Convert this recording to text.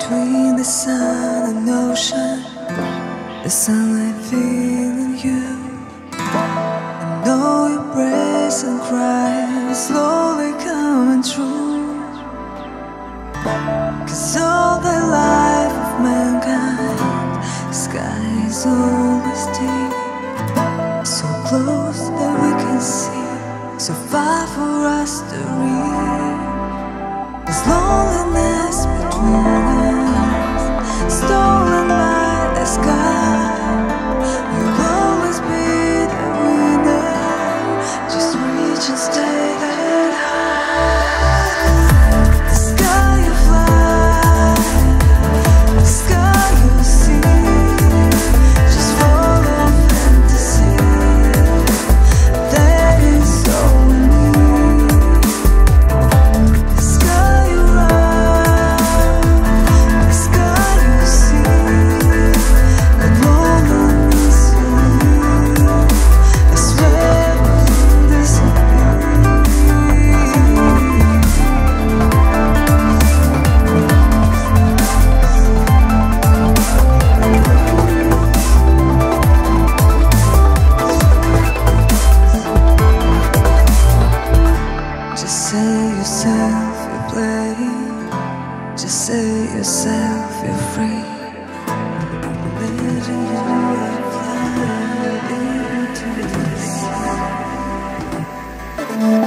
between the sun and ocean, the sunlight feeling you. I know your praise and cries slowly coming true. 'Cause all the life of mankind, the sky is always deep, so close that we can see, so far for us to reach. There's loneliness between us, stolen by the sky. You'll always be the winner, just reach and stay that high. The sky you fly, the sky you see, just follow fantasy. That is all we need. The sky you ride, the sky you see, the moments you leave, I swear will disappear. Just say yourself you're playing, just say yourself you're free. Let it fly into the sea.